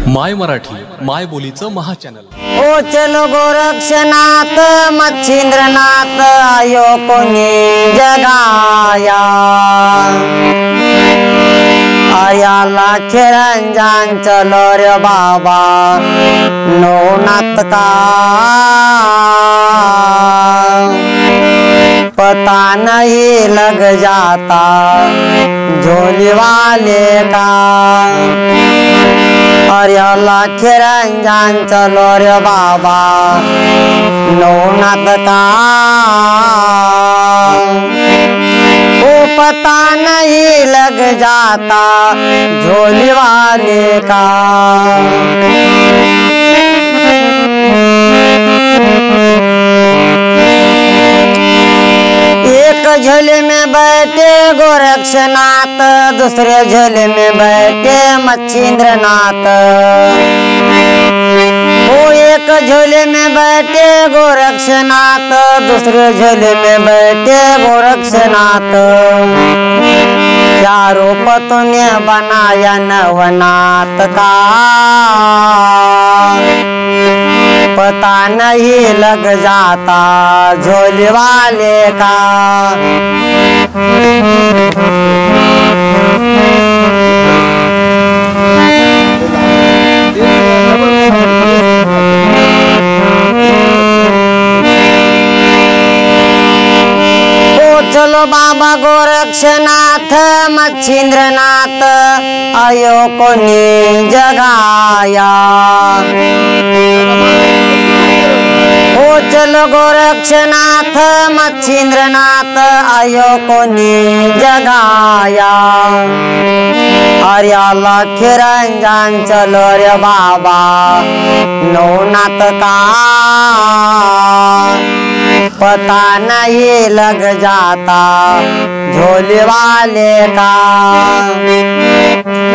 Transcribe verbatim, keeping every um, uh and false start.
My Marathi माय बोलीचं महाचॅनल। ओ चलो गोरक्षनाथ मच्छिंद्रनाथ आयो कोणी जगाया, आयाला चिरंजन चलो रे बाबा नवनाथ का, पता नहीं लग जाता झोली वाले का। अरे अल्लाह चिरंजन चलो रे बाबा नवनाथ का, वो पता नहीं लग जाता झोली वाले का। एक झोले में बैठे गोरक्षनाथ, दूसरे झोले में बैठे मच्छिंद्रनाथ। वो एक झोले में बैठे गोरक्षनाथ, दूसरे झोले में बैठे गोरक्षनाथ। चारों पतों ने बनाया नवनाथ का, पता नहीं लग जाता झोले वाले का। चलो बाबा गोरक्षनाथ मच्छिंद्रनाथ आयो कोणी जगाया। ओ चलो गोरक्षनाथ मच्छिंद्रनाथ आयो कोणी जगाया। अरे अल्लाह चिरंजन चलो रे बाबा नवनाथ का, पता नहीं लग जाता झोले वाले का।